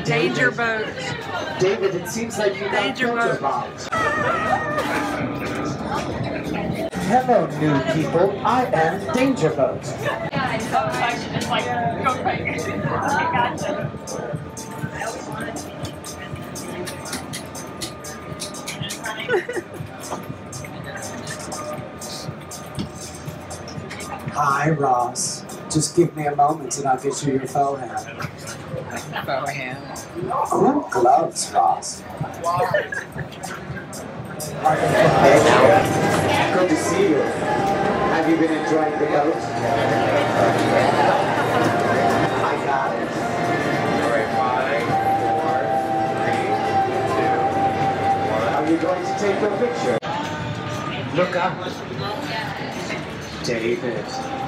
Dangerboat. David, it seems like you got Dangerboat. Hello, new people. I am Dangerboat. So I should just like go crazy. Okay, gotcha. I always wanted to Hi, Ross. Just give me a moment and I'll get you your faux hand. Faux hand. Oh, gloves, Ross. Good to see you. Have you been enjoying the boat? I got it. All right, 5, 4, 3, 2, 1. Are you going to take your picture? Look up. David.